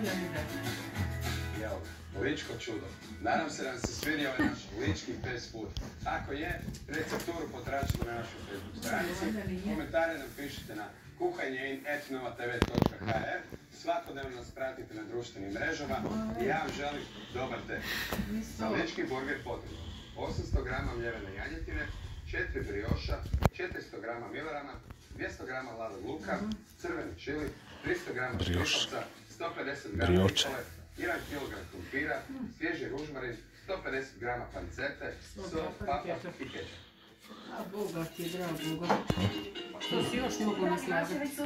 Jel, ličko čudo. Nadam se da vam se svidio ovaj naš lički fast food. Ako je, recepturu potražite na našoj Facebook stranici. Komentare nam pišite na kuhanje@novatv.hr. Svakodnevno nas pratite na društvenim mrežama i ja vam želim dobar tek. Za lički burger potrebno 800 g mljevene janjetine, 4 brioša, 400 g milorama, 200 g mladog luka, crveni čili, 300 g škripavca, 150 g nikole, 1 kg krumpira, svježi ružmarin, 150 g pancete, sol, papa i kečap. A Boga ti, drago Boga. To si još mogu naslagati.